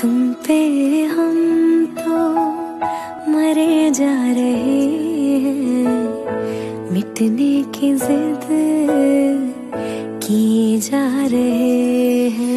तुम पे हम तो मरे जा रहे हैं, मिटने की जिद किए जा रहे हैं।